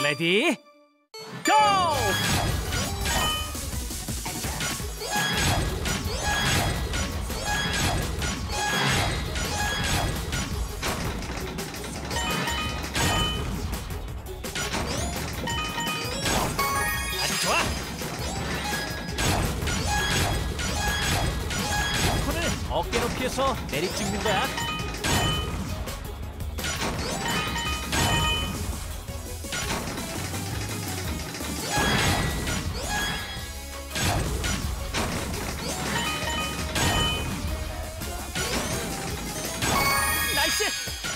레디 고! 아주 좋아. 링컨을 어깨 높이에서 내리찍는 거야. 나이스!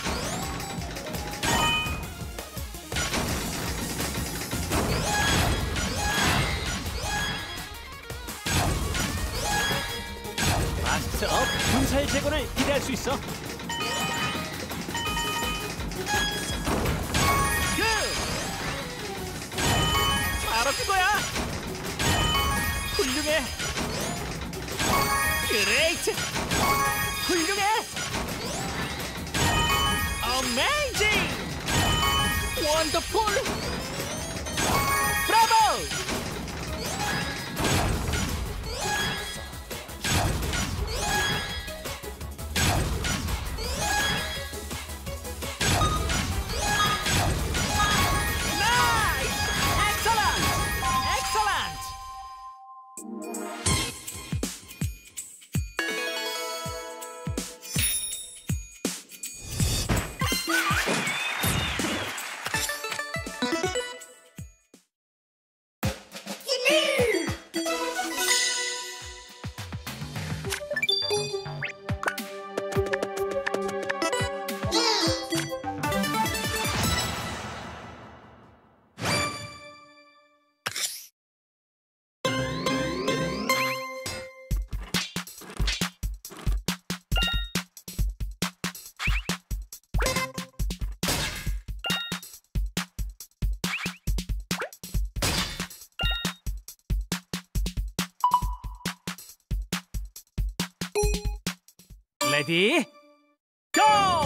마스터업 분살 제거를 기대할 수 있어. 굿! 바로 그거야! 훌륭해! 그레이트! 훌륭해! 어메이징! 원더풀! 브라보! 나이스! 엑셀런트! 엑셀런트! 레디 고!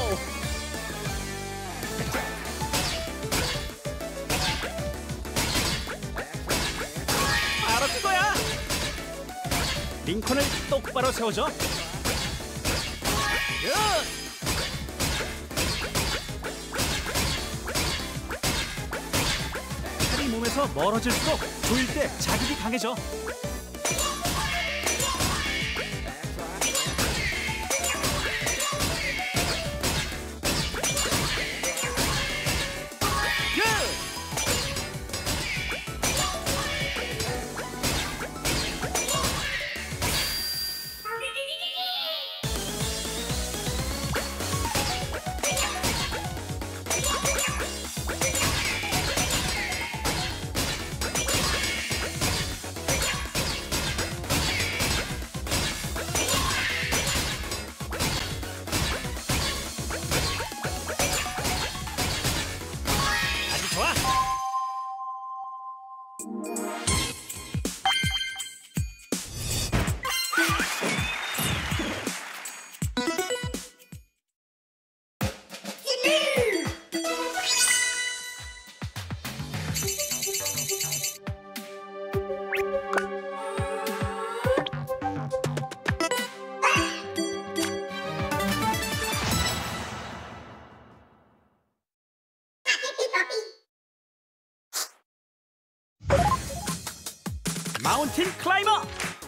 바로 그거야! 링컨을 똑바로 세워줘. 굿! 팔이 몸에서 멀어질수록 조일 때 자극이 강해져. 좋아. 마운틴 클라이머!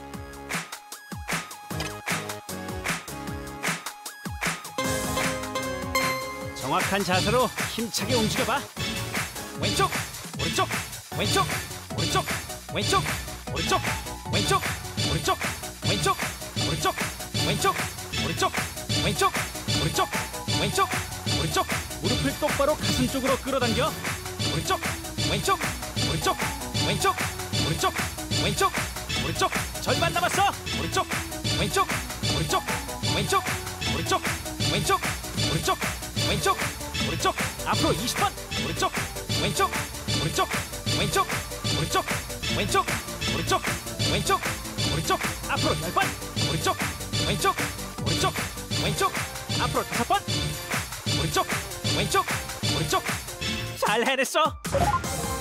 정확한 자세로 힘차게 움직여봐. 왼쪽, 오른쪽, 왼쪽, 오른쪽, 왼쪽, 오른쪽, 왼쪽, 오른쪽, 왼쪽, 오른쪽, 왼쪽, 오른쪽, 왼쪽, 오른쪽, 왼쪽, 오른쪽. 무릎을 똑바로 가슴 쪽으로 끌어당겨. 오른쪽, 왼쪽, 오른쪽, 왼쪽, 오른쪽, 왼쪽, 오른쪽. 절반 남았어. 오른쪽, 왼쪽, 오른쪽, 왼쪽, 오른쪽, 왼쪽, 오른쪽, 왼쪽, 오른쪽. 앞으로 20번. 오른쪽, 왼쪽, 오른쪽, 왼쪽, 오른쪽, 왼쪽, 오른쪽, 왼쪽, 오른쪽. 앞으로 10번. 오른쪽, 왼쪽, 오른쪽, 왼쪽. 앞으로 5번. 오른쪽, 왼쪽, 오른쪽. 잘 해냈어.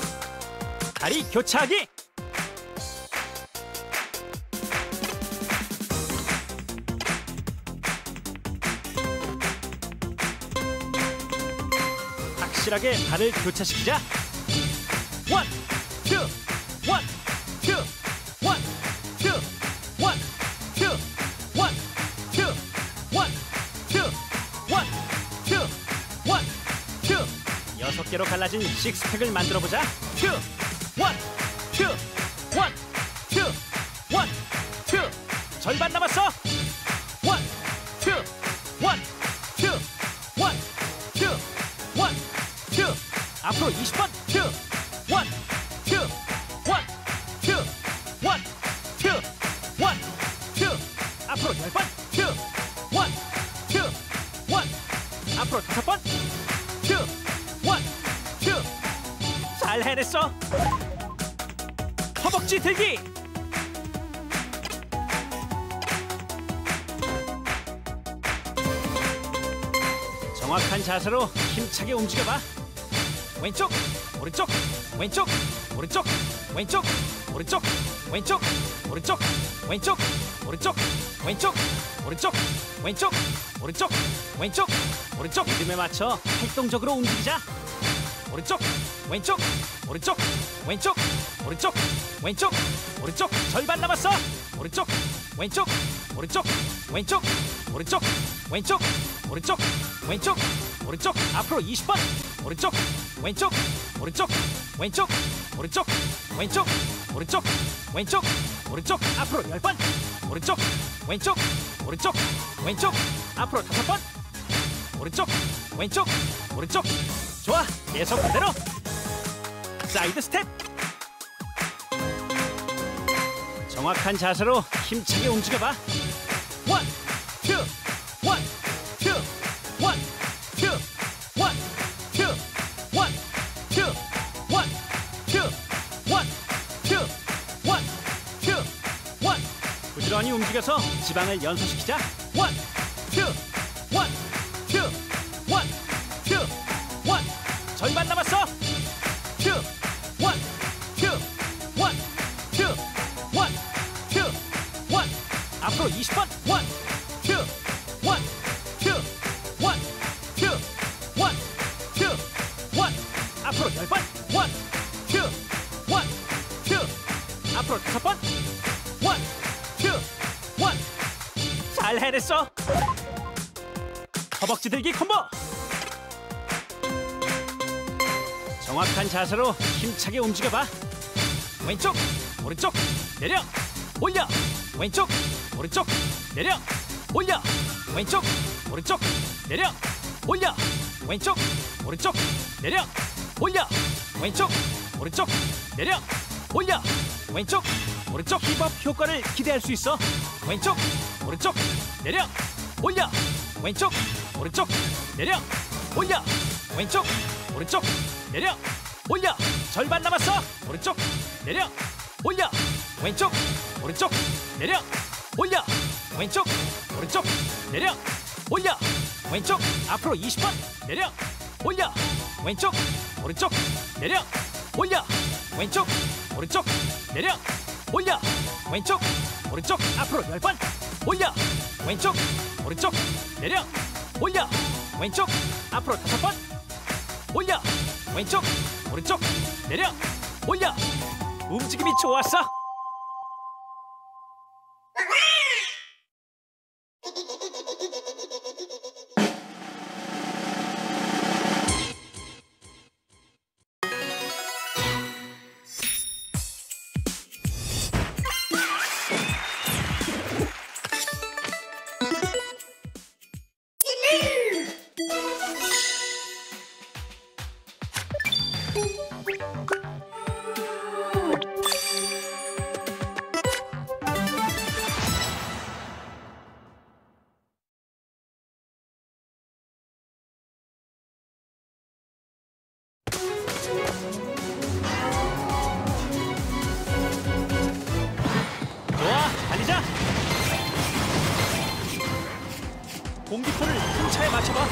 다리 교차하기. 확실하게 발을 교차시키자. 원, 투, 원, 투, 원, 투, 원, 투, 원, 투, 원, 투, 원, 투, 원, 투. 6개로 갈라진 식스팩을 만들어보자. 투, 원, 투, 원, 투, 원, 투. 절반 남았어. 원, 투, 원, 투, 원, 투, 원, 투. 앞으로 20번. 투, 원, 투, 원, 투, 원, 투, 원, 투. 앞으로 10번. 투, 원, 투, 원. 앞으로 5번. 투, 원, 투. 잘 해냈어. 허벅지 들기. 정확한 자세로 힘차게 움직여봐. 왼쪽, 오른쪽, 왼쪽, 오른쪽, 왼쪽, 오른쪽, 왼쪽, 오른쪽, 왼쪽, 오른쪽, 왼쪽, 오른쪽, 왼쪽, 오른쪽, 왼쪽, 오른쪽. 리듬에 맞춰 활동적으로 움직이자. 오른쪽, 왼쪽, 오른쪽, 왼쪽, 오른쪽, 왼쪽, 오른쪽. 절반 남았어. 오른쪽, 왼쪽, 오른쪽, 왼쪽, 오른쪽, 왼쪽, 오른쪽, 왼쪽, 오른쪽. 앞으로 20번. 오른쪽, 왼쪽, 오른쪽, 왼쪽, 오른쪽, 왼쪽, 오른쪽, 왼쪽, 오른쪽. 앞으로 10번. 오른쪽, 왼쪽, 오른쪽, 왼쪽. 앞으로 5번. 오른쪽, 왼쪽, 오른쪽. 좋아, 계속 그대로. 사이드 스텝. 정확한 자세로 힘차게 움직여봐. 원, 투, 원, 투, 원, 투, 원, 투, 원, 투, 원, 투, 원, 투, 원, 투, 원. 부지런히 움직여서 지방을 연소시키자. 원, 투, 원, 투, 원, 투, 원. 절반 남았어. 투, 원, 투, 원, 투, 원, 투, 원. 앞으로 20번. 원, 투, 원, 투, 원, 투, 원, 투, 원. 앞으로 10번. 원, 투, 원, 투. 앞으로 5번. 원, 투, 원. 잘 해냈어. 허벅지 들기 콤보. 정확한 자세로 힘차게 움직여봐. 왼쪽, 오른쪽, 내려, 올려. 왼쪽, 오른쪽, 내려, 올려. 왼쪽, 오른쪽, 내려, 올려. 왼쪽, 오른쪽, 내려, 올려. 왼쪽, 오른쪽, 내려, 올려. 왼쪽, 오른쪽. 힙업 효과를 기대할 수 있어. 왼쪽, 오른쪽, 내려, 올려. 왼쪽, 오른쪽, 내려, 올려. 왼쪽, 오른쪽, 내려, 올려. 절반 남았어. 오른쪽, 내려, 올려. 왼쪽, 오른쪽, 내려, 올려. 왼쪽, 오른쪽, 내려, 올려. 왼쪽. 앞으로 20번. 내려, 올려. 왼쪽, 오른쪽, 내려, 올려. 왼쪽, 오른쪽, 내려, 올려. 왼쪽, 오른쪽. 앞으로 10번. 올려. 왼쪽, 오른쪽, 내려, 올려. 왼쪽. 앞으로 5번. 올려. 왼쪽, 오른쪽, 내려, 올려. 움직임이 좋았어. 공기포를 큰 차에 맞춰봐.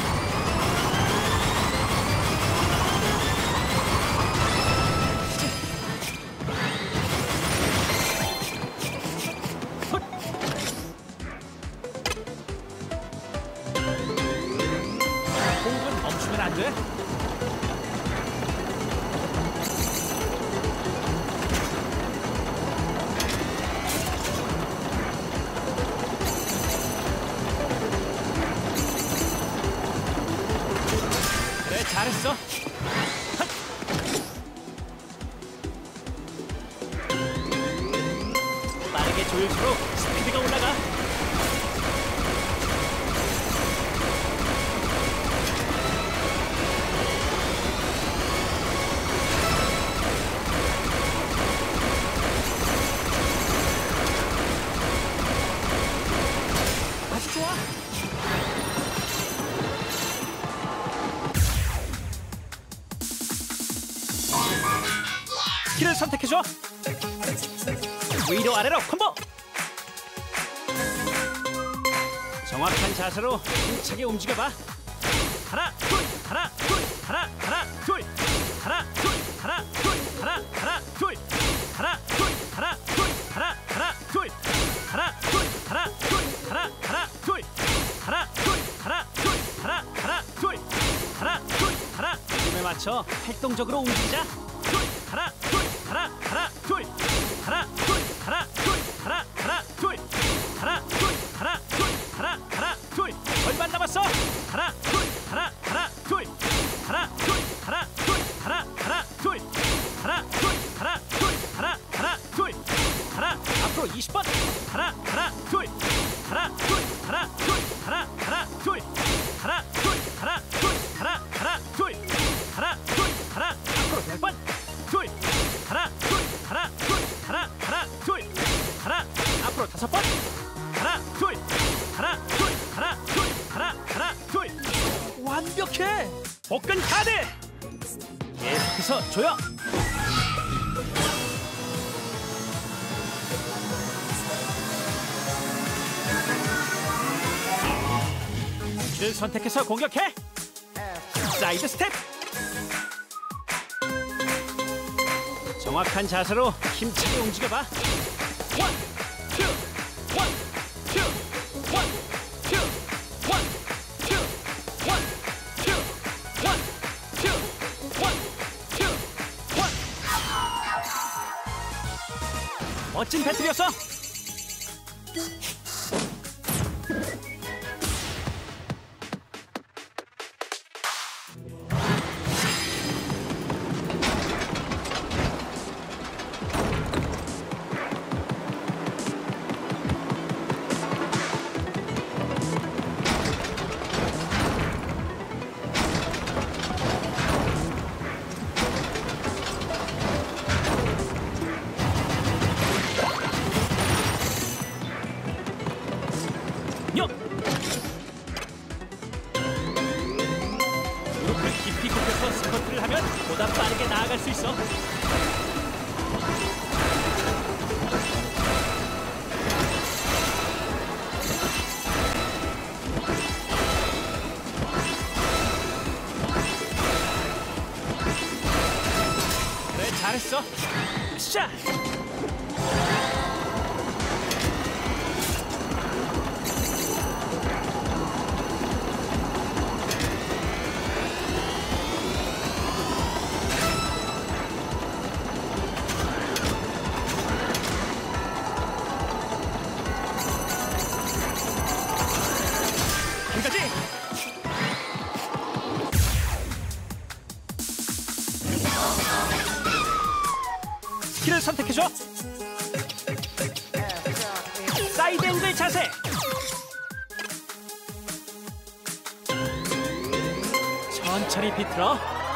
조일수록 스피드가 올라가. 아주 좋아. 스킬을 선택해줘. 위로 아래로 콤보. 정확한 자세로 힘차게 움직여봐. 하나 둘 하나 둘 하나 하나 둘 하나 둘 하나 둘 하나 하나 둘 하나 둘 하나 둘 하나 하나 둘 하나 둘 하나 둘 하나 하나 둘 하나 둘 하나 둘 하나 하나 둘 하나 둘 하나. 리듬에 맞춰 활동적으로 움직이자. 둘 하나 둘 하나 하나 둘 하나 둘 하나 둘 하나 하나 둘 하나 둘 하나 둘 하나 하나 둘. 절반 남았어. 하나 둘 하나 하나 둘 하나 둘 하나 둘 하나 하나 둘 하나 둘 하나 둘 하나 하나 둘 하나. 앞으로 20번. 하나 하나 둘 하나 둘 하나 둘 하나 하나 둘 하나 둘 하나 둘 하나 하나 둘 하나 둘 하나. 앞으로 10번. 둘 하나 둘 하나 둘 하나 하나 둘 하나. 앞으로 5번. 하나 둘 하나 둘 하나 둘 하나 하나 둘. 완벽해. 복근 카드 계속해서 줘요. 를 선택해서 공격해. 사이드 스텝. 정확한 자세로 힘차게 움직여봐. 원, 투, 원, 투, 원, 투, 원, 투, 원, 투, 원, 투, 원, 투, 원. 멋진 배틀이었어. 무릎을 깊이 굽혀서 스쿼트를 하면 보다 빠르게 나아갈 수 있어. 그래, 잘했어. 샷! 한 가지. 스킬을 선택해줘. 사이드 앵글 자세. 천천히 비틀어.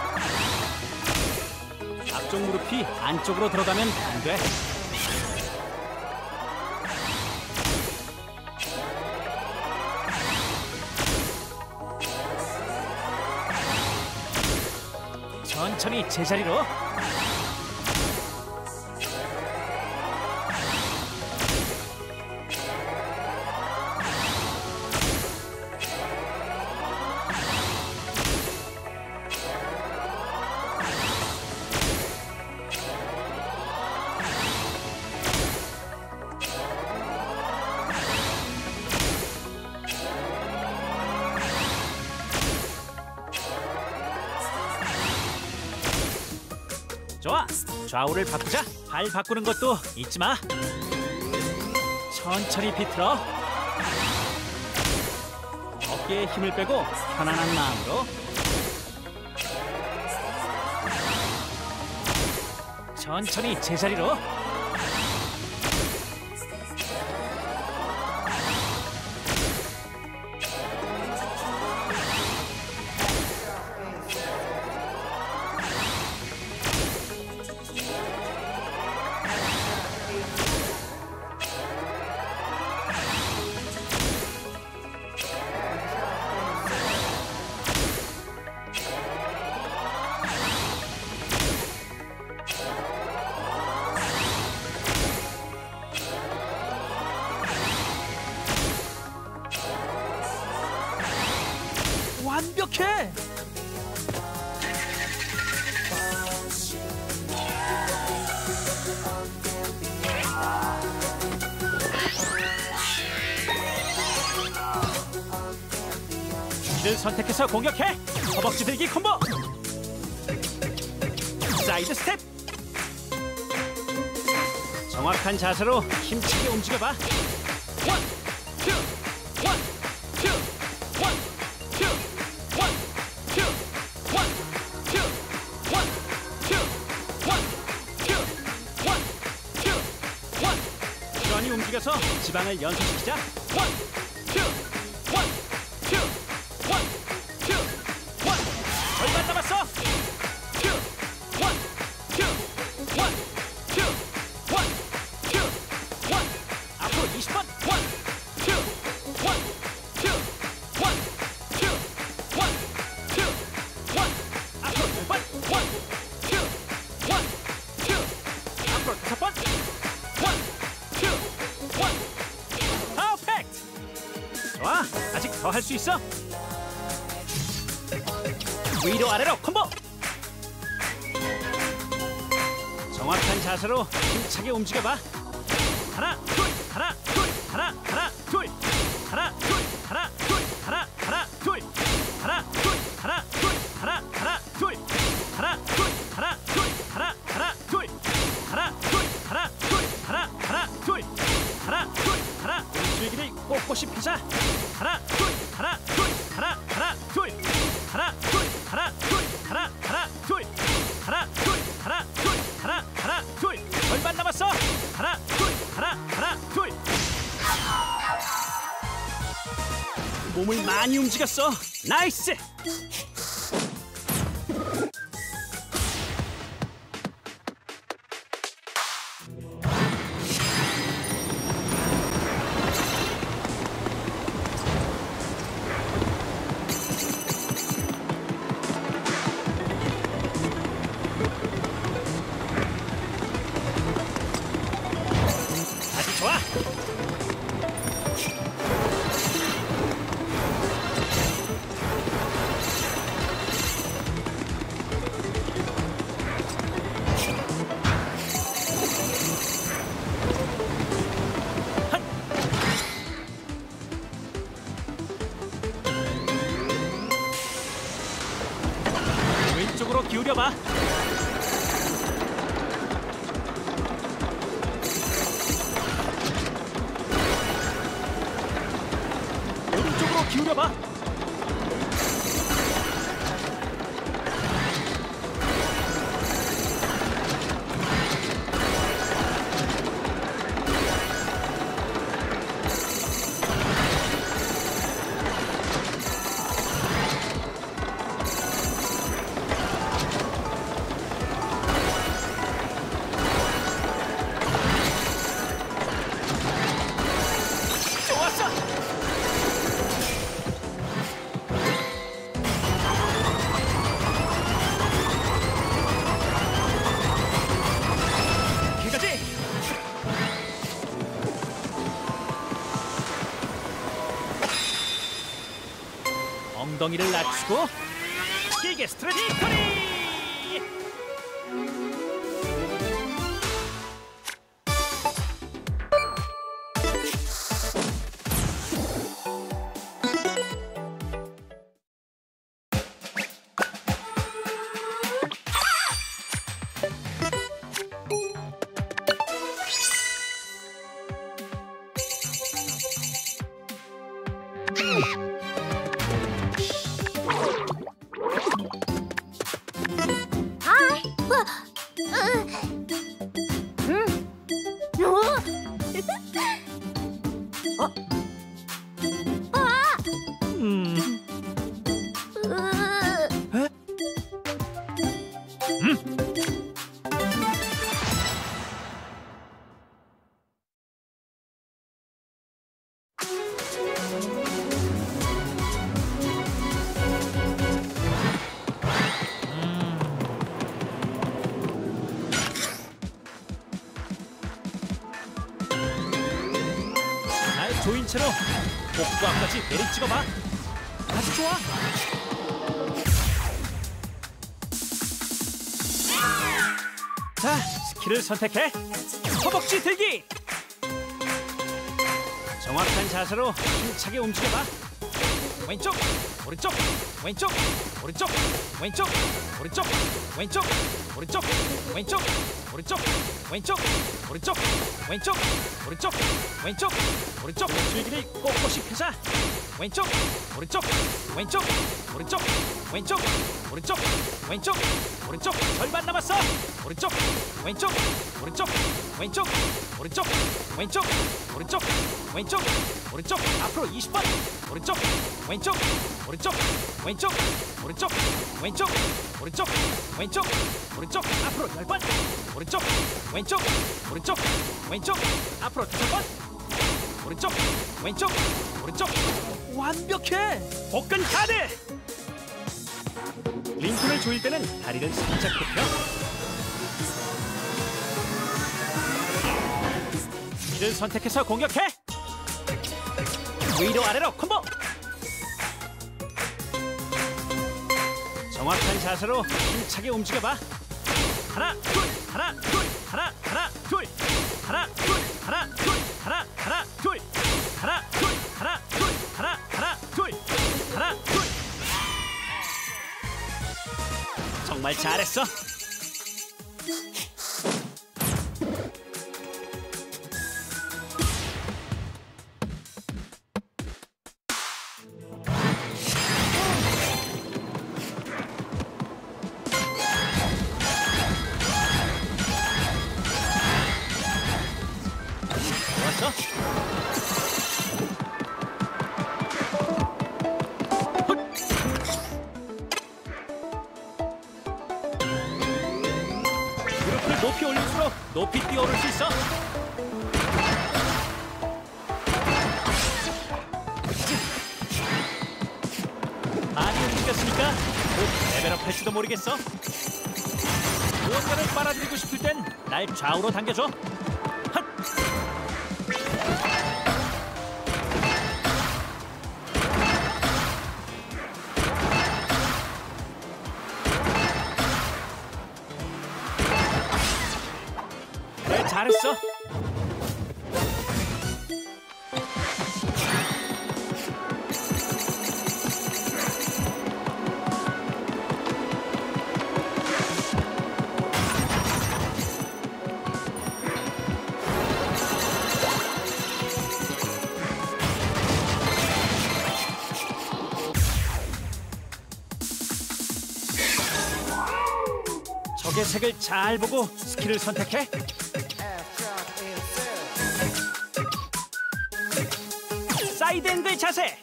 앞쪽 무릎이 안쪽으로 들어가면 안 돼. 천천히 제자리로. 좋아. 좌우를 바꾸자. 발 바꾸는 것도 잊지 마. 천천히 비틀어. 어깨에 힘을 빼고 편안한 마음으로. 천천히 제자리로. 공격해. 이를 선택해서 공격해. 허벅지 들기 콤보. 사이드 스텝. 정확한 자세로 힘차게 움직여봐. 원, 투, 원, 투, 원, 투, 원, 투, 원, 투, 원, 투, 원, 투, 원, 투, 원. 부지런히 움직여서 지방을 연소시키자. 원, 투, 원, 투, 원, 투, 원. 절반 남았어. 투, 원, 투, 원, 투, 원, 투, 원. 앞으로 20번. 원, 투, 원, 투, 원, 투, 원, 투, 원. 앞으로 2번. 원, 투, 원, 투. 앞으로 5번. 원, 투, 원. 퍼펙트. 좋아. 아직 더 할 수 있어. 위로 아래로 콤보. 정확한 자세로 힘차게 움직여봐. 하나 둘 하나 둘 하나 하나 둘 하나 둘 하나 둘 하나 하나 둘 하나 둘 하나 둘 하나 하나 둘 하나 둘 하나 둘 하나 하나 둘 하나 둘 하나 둘 하나 하나 둘 하나 둘 하나 줄기를 꼿꼿이 펴자. 하나 둘 하나 둘 하나 하나 둘 하나 둘 하나 둘 하나 하나 둘 하나 둘 하나 둘 하나 하나 둘. 절반 남았어. 하나 둘 하나 하나 둘. 몸을 많이 움직였어. 나이스. 아주 좋아. 왼쪽으로 기울여봐. 오른쪽으로 기울여봐. 좋았어. 여기까지. 엉덩이를 낮추고 길게 스트레치 커리. 잘 조인 채로 복부 앞까지 내리 찍어봐. 아주 좋아. 자, 스킬을 선택해. 허벅지 들기. 정확한 자세로 힘차게 움직여봐. 왼쪽, 오른쪽, 왼쪽, 오른쪽, 왼쪽, 오른쪽, 왼쪽, 오른쪽, 왼쪽, 오른쪽, 왼쪽, 오른쪽, 왼쪽, 오른쪽, 왼쪽, 오른쪽. 줄기를 꼿꼿이 펴자. 왼쪽, 오른쪽, 왼쪽, 오른쪽, 왼쪽, 오른쪽, 왼쪽, 오른쪽. 절반 남았어. 오른쪽, 왼쪽, 오른쪽, 왼쪽, 오른쪽, 왼쪽, 오른쪽, 왼쪽, 오른쪽. 앞으로 20번. 오른쪽, 왼쪽, 오른쪽, 왼쪽, 오른쪽, 왼쪽, 오른쪽, 왼쪽, 오른쪽. 앞으로 10번. 오른쪽, 왼쪽, 오른쪽, 왼쪽. 앞으로 5번. 오른쪽, 왼쪽, 오른쪽. 완벽해. 복근 카드. 링콘을 조일 때는 다리를 살짝 굽혀. 이를 선택해서 공격해. 위로 아래로 콤보. 정확한 자세로 힘차게 움직여봐. 하나, 둘, 하나, 둘, 하나, 하나, 둘, 하나, 둘, 하나, 둘, 하나, 하나, 둘, 하나, 둘, 하나, 둘, 하나, 하나, 둘, 하나, 둘. 정말 잘했어. 좋았어. 무릎을 높이 올릴수록 높이 뛰어오를 수 있어. 많이 움직였으니까 곧 레벨업 할지도 모르겠어. 무언가를 빨아들이고 싶을 땐 날 좌우로 당겨줘. 핫! 그래, 잘했어. 적의 색을 잘 보고 스킬을 선택해. 사이드 앵글 자세.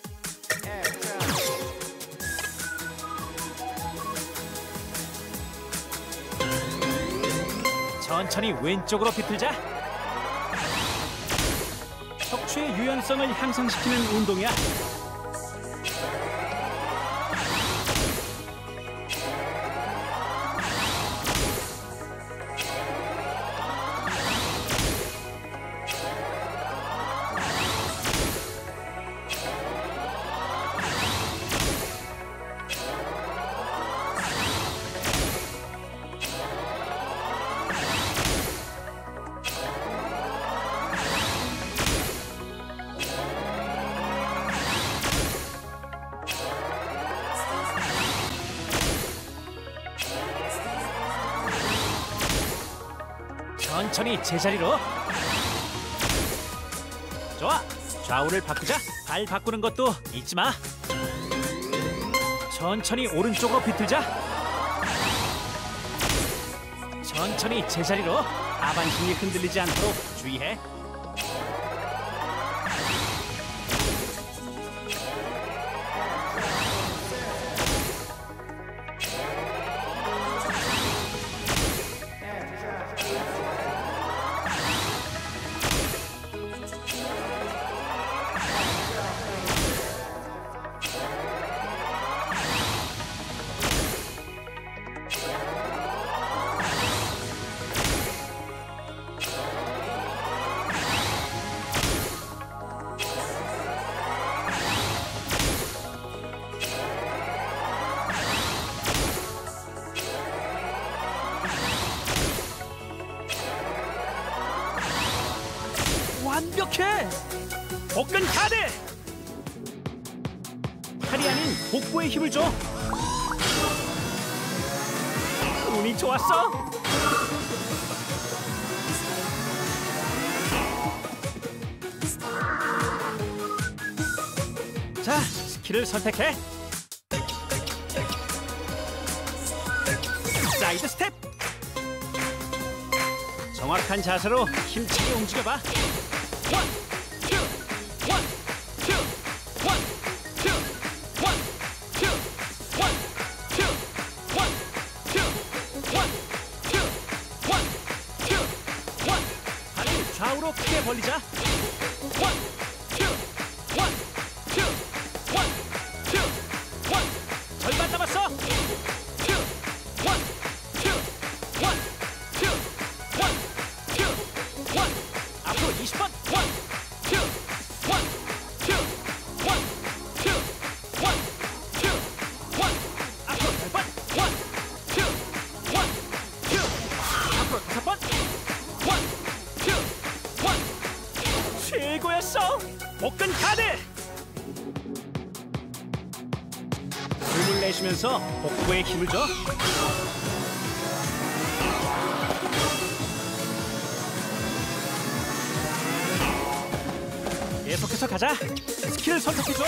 천천히 왼쪽으로 비틀자. 척추의 유연성을 향상시키는 운동이야. 천천히 제자리로. 좋아. 좌우를 바꾸자. 발 바꾸는 것도 잊지 마. 천천히 오른쪽으로 비틀자. 천천히 제자리로. 하반신이 흔들리지 않도록 주의해. 완벽해. 복근 카드. 팔이 아닌 복부에 힘을 줘. 운이 좋았어. 자, 스킬을 선택해. 사이드 스텝. 정확한 자세로 힘차게 움직여봐. 원, 투, 원, 투, 원, 투, 원, 투, 원, 투, 원, 투, 원, 투, 원, 투, 원. 발을 좌우로 크게 벌리자. 원, 투, 원, 투, 원, 투, 원. 절반 남았어. 투, 원, 투, 원, 투, 원, 투, 원. 앞으로 20번. 원, 투, 원, 투, 원, 투, 원, 투, 원. 앞으로 10번. 원, 투, 원, 투. 앞으로 5번. 원, 투, 원. 최고였어. 복근 카드. 숨을 내쉬면서 복부에 힘을 줘. 계속해서 가자. 스킬 선택해줘.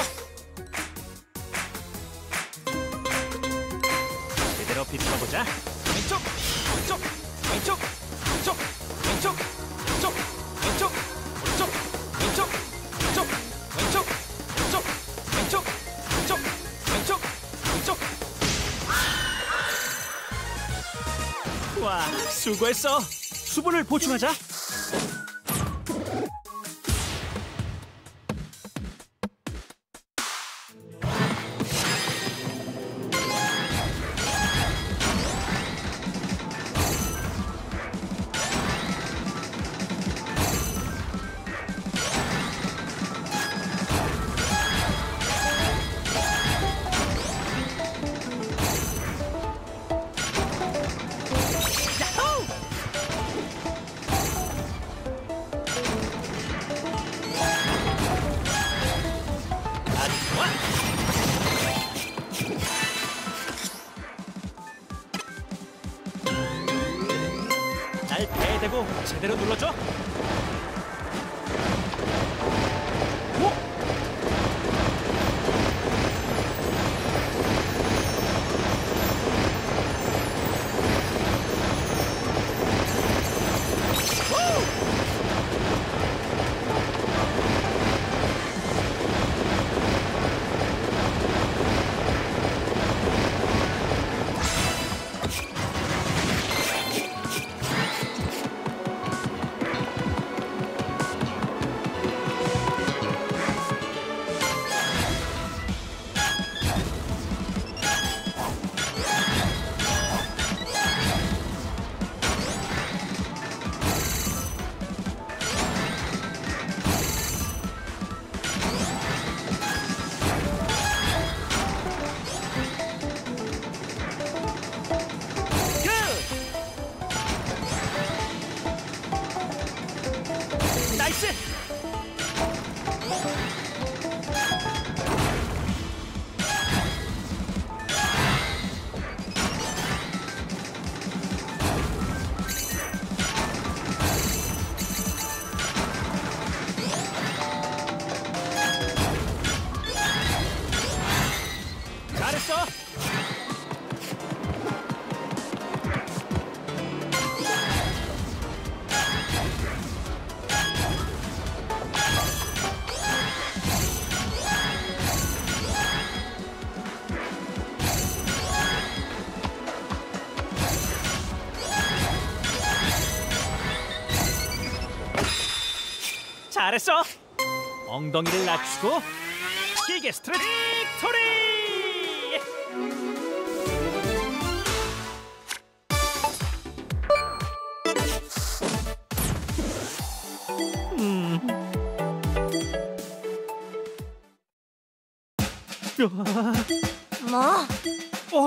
제대로 비틀어보자. 왼쪽, 왼쪽, 왼쪽, 왼쪽, 왼쪽, 왼쪽, 왼쪽, 왼쪽, 왼쪽, 왼쪽, 왼쪽, 왼쪽, 왼쪽, 왼쪽, 왼쪽, 왼쪽. 와, 수고했어. 수분을 보충하자. 날 배에 대고 제대로 눌러줘. 오! 나이스! 잘했어! 잘했어. 엉덩이를 낮추고 길게 스트레치 빅토리. 뭐? 어?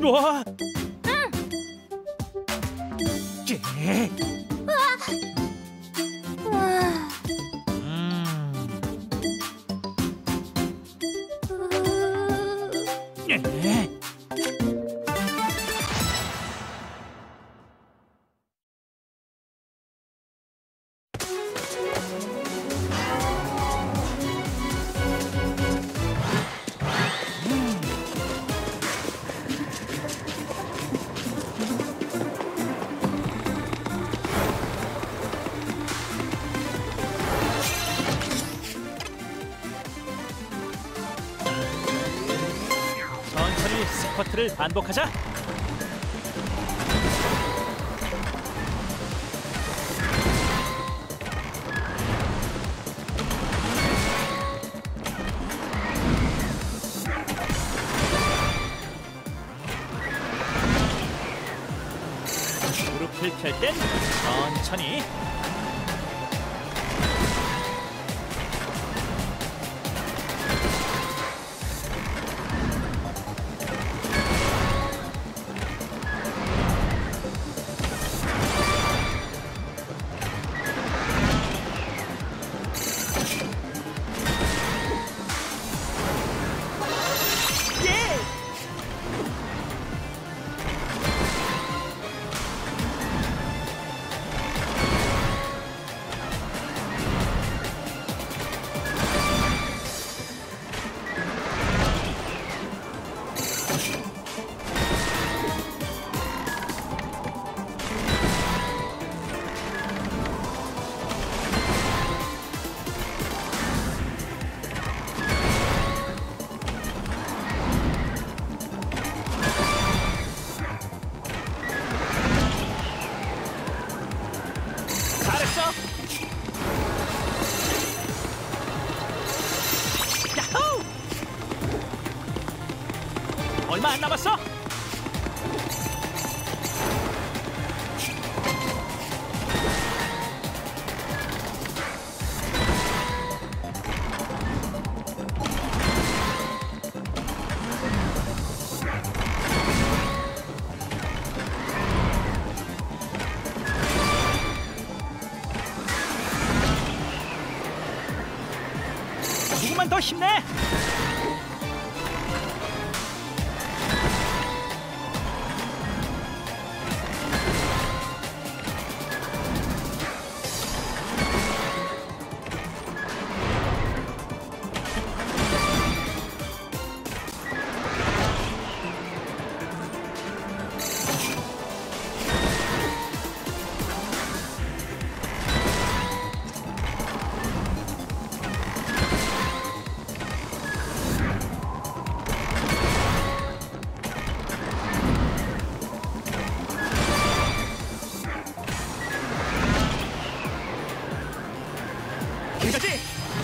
우와. 예. 우와. 예. 천천히 스쿼트를 반복하자. 무릎을 펼 땐 천천히. 잘했어. 야호! 얼마 안 남았어. 조금만 더 힘내. 여기까지.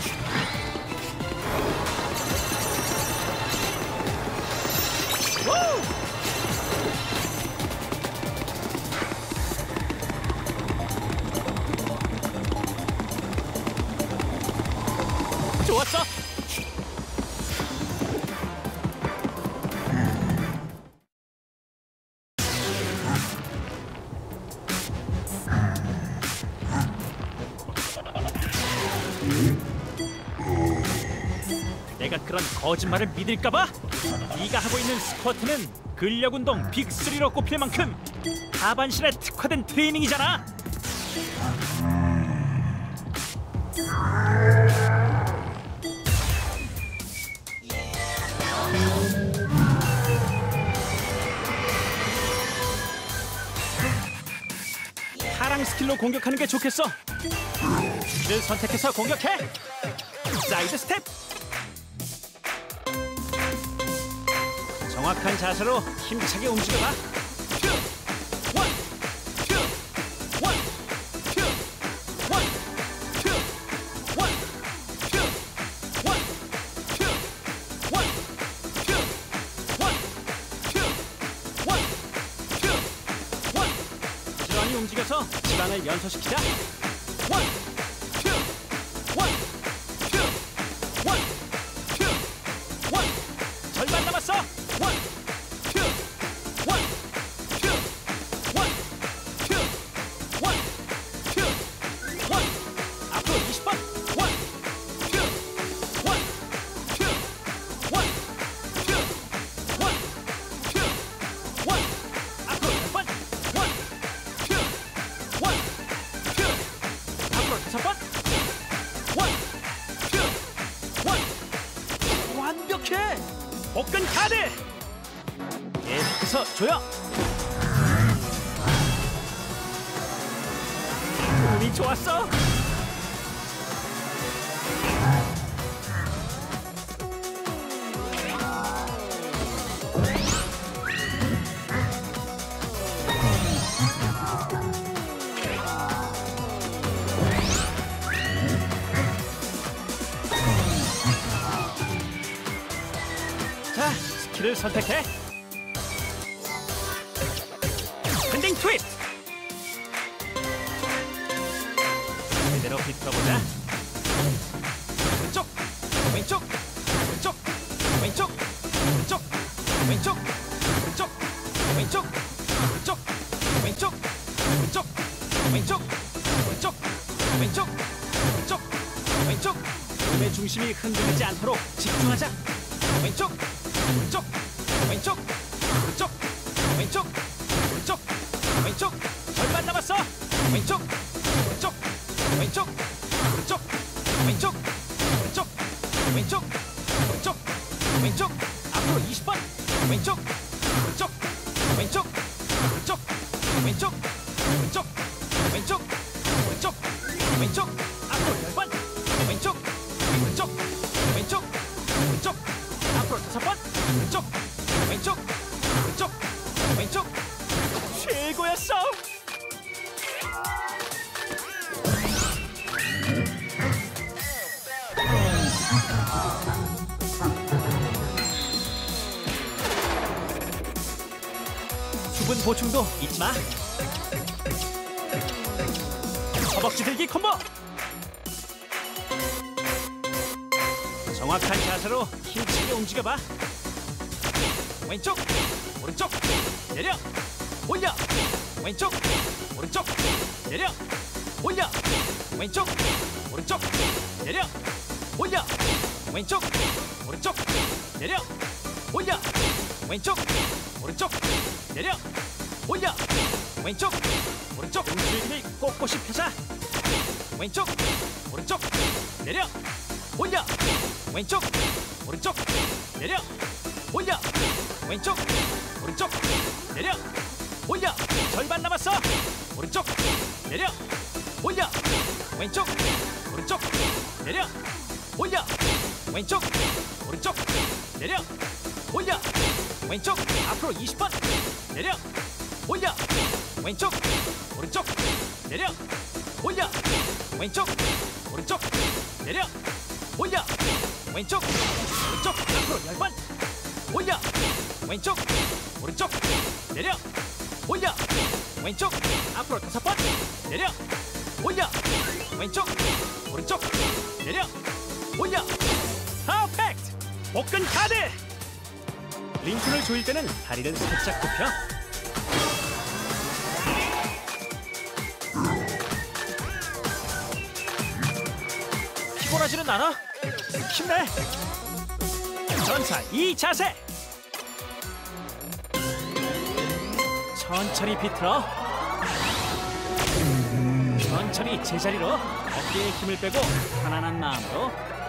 좋았어. 내가 그런 거짓말을 믿을까봐? 네가 하고 있는 스쿼트는 근력 운동 빅3로 꼽힐 만큼 하반신에 특화된 트레이닝이잖아. 파랑 스킬로 공격하는 게 좋겠어. 이를 선택해서 공격해. 사이드 스텝. 정확한 자세로 힘차게 움직여봐. 부지런히 움직여서 지방을 연소시키자. 절반 남았어. 복근 카드. 계속해서 줘요. 운이 좋았어. 자, 스킬을 선택해. 밴딩 트윗. 제대로 비틀어보자. 왼쪽, 왼쪽, 왼쪽, 왼쪽, 왼쪽, 왼쪽, 왼쪽, 왼쪽, 왼쪽, 왼쪽, 왼쪽, 왼쪽, 왼쪽, 왼쪽, 왼쪽, 왼쪽. 몸의 중심이 흔들리지 않도록 집중하자. 왼쪽, 왼쪽, 왼쪽, 왼쪽, 왼쪽, 왼쪽, 왼쪽. 절반 남았어. 왼쪽, 왼쪽, 왼쪽, 왼쪽, 왼쪽, 왼쪽, 왼쪽, 왼쪽, 왼쪽. 앞으로 20번. 왼쪽, 왼쪽, 왼쪽, 왼쪽, 왼쪽, 왼쪽, 왼쪽, 왼쪽, 왼쪽. 앞으로 10번. 왼쪽, 왼쪽, 왼쪽, 왼쪽. 앞으로 5번. 왼쪽, 왼쪽, 왼쪽, 왼쪽. 최고였어. 수분 보충도 잊지 마. 허벅지 들기 콤보. 정확한 자세로 힘차게 움직여봐. 왼쪽, 오른쪽, 내려, 올려. 왼쪽, 오른쪽, 내려, 올려. 왼쪽, 오른쪽, 내려, 올려. 왼쪽, 오른쪽, 내려, 올려. 왼쪽, 오른쪽, 내려, 올려. 왼쪽, 오른쪽. 움직임이 꼿꼿이 펴자. 왼쪽, 오른쪽, 내려, 올려. 왼쪽, 오른쪽, 내려, 올려. 왼쪽, 오른쪽, 내려, 올려. 절반 남았어. 오른쪽, 내려, 올려. 왼쪽, 오른쪽, 내려, 올려. 왼쪽, 오른쪽, 내려, 올려. 왼쪽. 앞으로 20번. 내려, 올려. 왼쪽, 오른쪽, 내려, 올려. 왼쪽, 오른쪽, 내려, 올려. 왼쪽, 오른쪽. 앞으로 10번. 올려. 왼쪽, 오른쪽, 내려, 올려. 왼쪽. 앞으로 5번. 내려, 올려. 왼쪽, 오른쪽, 내려, 올려. 퍼펙트. 복근 카드. 링크를 조일 때는 다리를 살짝 굽혀. 피곤하지는 않아? 힘내. 전사 이 자세. 천천히 비틀어. 천천히 제자리로. 어깨에 힘을 빼고 편안한 마음으로.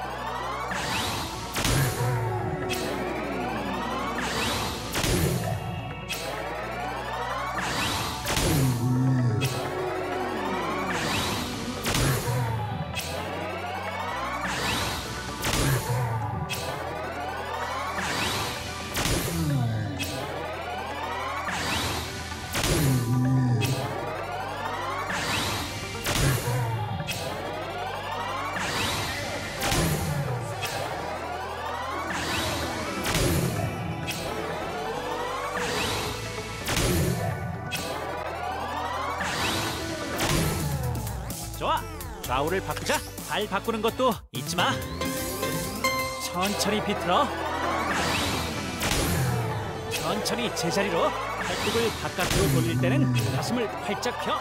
좋아. 좌우를 바꾸자. 발 바꾸는 것도 잊지 마. 천천히 비틀어. 천천히 제자리로. 팔뚝을 바깥으로 돌릴 때는 가슴을 활짝 펴.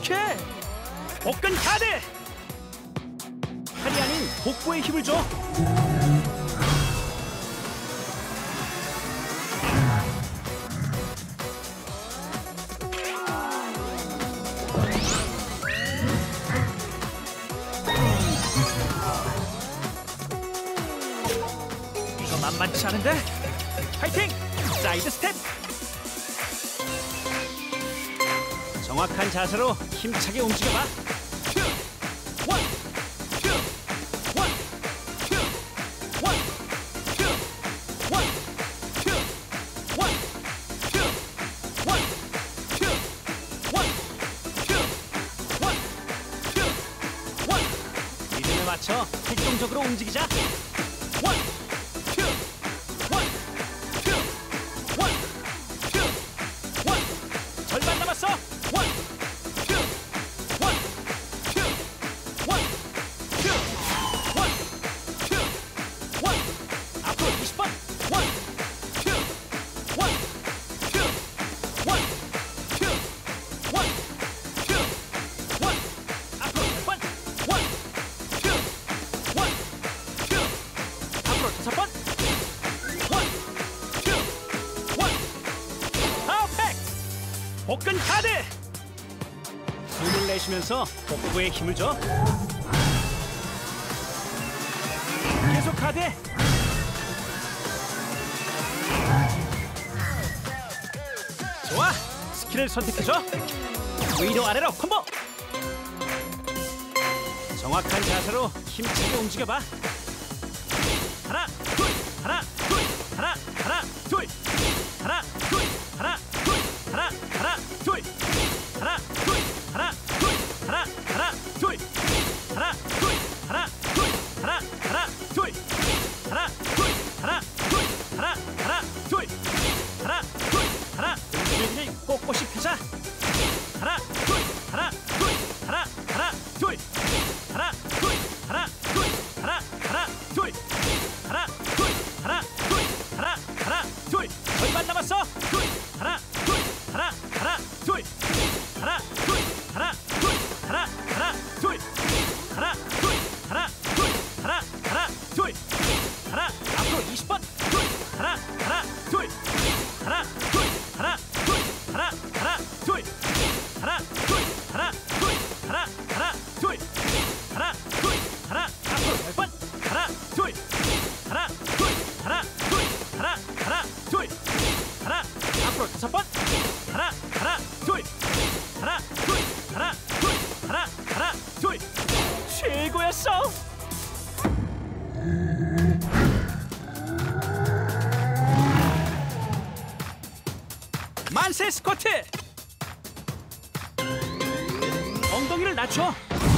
오케이. 복근 카드. 팔이 아닌 복부에 힘을 줘. 이거 만만치 않은데? 파이팅! 사이드 스텝! 정확한 자세로 힘차게 움직여봐. 투, 원, 투, 원, 투, 원, 투, 원, 투, 원, 투, 원, 투, 원, 투, 원, 투, 원. 리듬에 맞춰 활동적으로 움직이자. 원, 투, 원, 투, 원, 투, 원. 절반 남았어. 원, 투, 원, 투, 원, 투, 원, 투, 원. 앞으로 20번. 원, 투, 원, 투, 원, 투, 원, 투, 원. 앞으로 10번. 원, 투, 원, 투. 앞으로 5번. 원, 투, 원. 퍼펙트! 복근 카드! 숨을 내쉬면서 복부에 힘을 줘. 계속 카드. 좋아. 스킬을 선택해줘. 위로 아래로 콤보. 정확한 자세로 힘차게 움직여봐. 하나, 둘, 하나, 둘, 하나, 하나, 둘, 하나, 둘, 하나, 둘, 하나, 하나, 둘, 하나, 둘, 하나, 둘, 하나, 하나, 둘, 하나, 둘, 하나, 둘, 하나, 하나, 둘, 하나, 둘, 하나, 둘, 하나, 하나, 둘, 하나, 둘, 하나. 움직임을 꼿꼿이 펴자. 하나, 둘, 하나, 둘, 하나, 하나, 둘, 하나, 둘, 하나, 둘, 하나, 하나, 둘, 하나, 둘, 하나, 둘, 하나, 하나, 둘. 절반 남았어. 둘, 하나, 둘, 하나, 하나, 둘, 하나, 둘, 하나, 둘, 하나, 하나, 둘, 하나, 둘, 하나, 둘, 하나, 하나, 둘, 하나. 앞으로 20번. 둘, 하나, 하나, 둘, 하나, 둘, 하나, 둘, 하나, 하나, 둘, 하나, 둘, 하나, 둘, 하나, 하나, 둘, 하나, 둘, 하나. 앞으로 10번. 하나, 둘, 하나, 둘, 하나, 둘, 하나, 하나, 둘, 하나. 앞으로 5번. 하나, 하나, 둘, 하나, 둘, 하나, 둘, 하나, 하나, 둘. 최고였어. 만세 스쿼트. 엉덩이를 낮춰.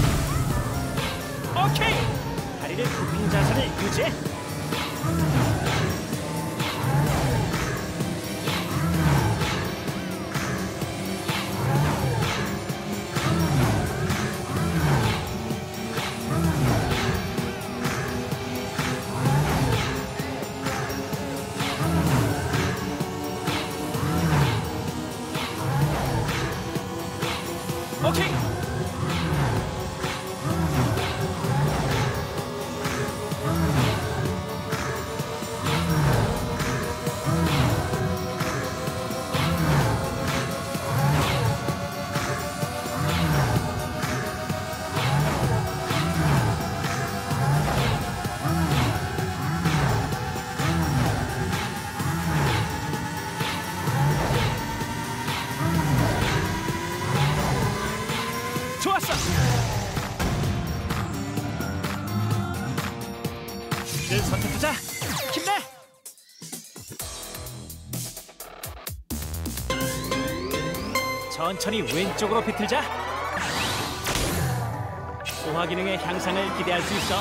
오케이. 다리를 굽힌 자세를 유지해. 오케이. 좋았어. 를 선택하자. 힘내. 천천히 왼쪽으로 비틀자. 소화 기능의 향상을 기대할 수 있어.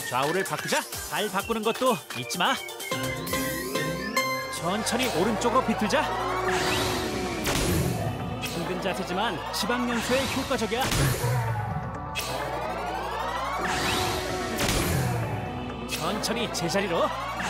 좌우를 바꾸자. 발 바꾸는 것도 잊지 마. 천천히 오른쪽으로 비틀자. 힘든 자세지만 지방 연소에 효과적이야. 천천히 제자리로.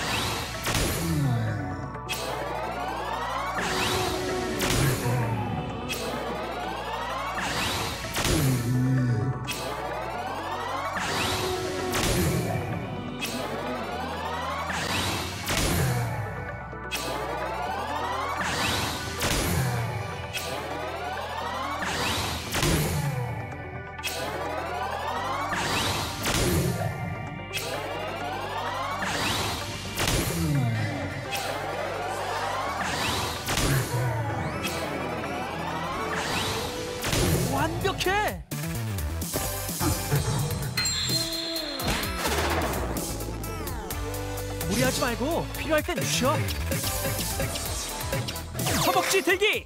완벽해! 무리하지 말고 필요할 땐 쉬어. 허벅지 들기!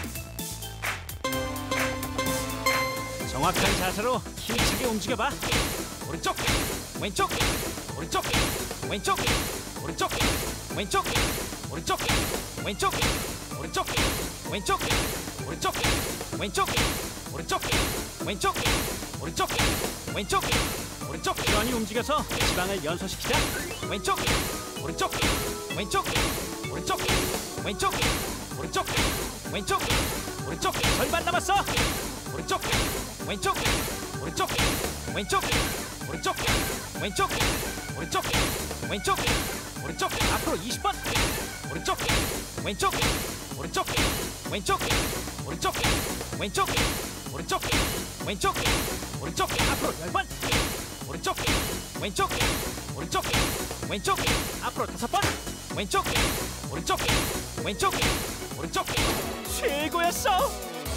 정확한 자세로 힘차게 움직여봐. 오른쪽, 왼쪽, 오른쪽, 왼쪽, 오른쪽, 왼쪽, 오른쪽, 왼쪽, 오른쪽, 왼쪽, 오른쪽, 왼쪽, 오른쪽, 왼쪽, 오른쪽, 왼쪽, 오른쪽. 부지런히 움직여서 지방을 연소시키자. 왼쪽, 오른쪽, 왼쪽, 오른쪽, 왼쪽, 오른쪽, 왼쪽, 오른쪽. 절반 남았어. 오른쪽, 왼쪽, 오른쪽, 왼쪽, 오른쪽, 왼쪽, 오른쪽, 왼쪽, 오른쪽. 앞으로 20번. 오른쪽, 왼쪽, 오른쪽, 왼쪽, 오른쪽, 왼쪽, 오른쪽, 왼쪽, 오른쪽. 앞으로 10번. 오른쪽, 왼쪽, 오른쪽, 왼쪽. 앞으로 5번. 왼쪽, 오른쪽, 왼쪽, 오른쪽. 최고였어.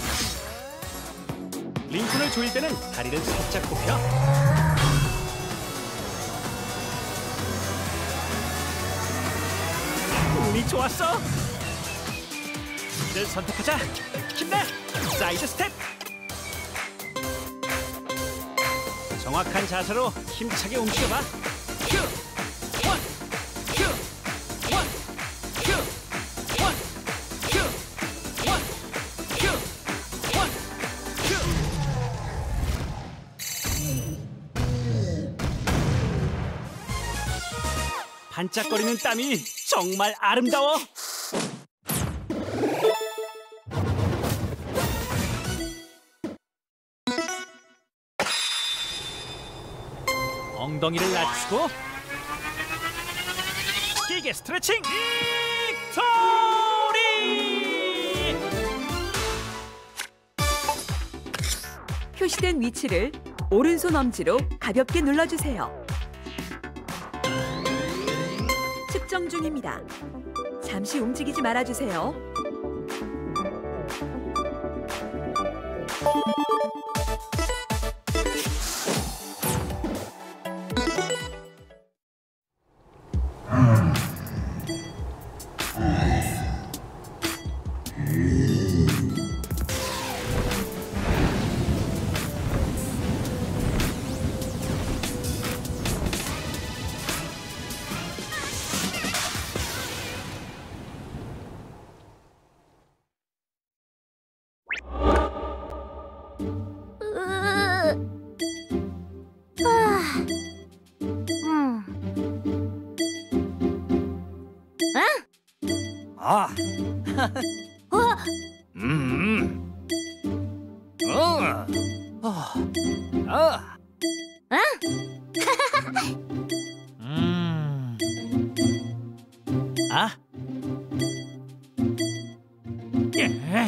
링콘을 조일 때는 다리를 살짝 굽혀. 운이 좋았어. 이를 선택하자. 힘내. 사이드 스텝. 정확한 자세로 힘차게 움직여봐. 큐, 원, 큐, 원, 큐, 원, 큐, 원, 큐, 원, 큐. 반짝거리는 땀이 정말 아름다워. 엉덩이를 낮추고 길게 스트레칭. 빅토리! 표시된 위치를 오른손 엄지로 가볍게 눌러주세요. 측정 중입니다. 잠시 움직이지 말아주세요. 아. 아. 예.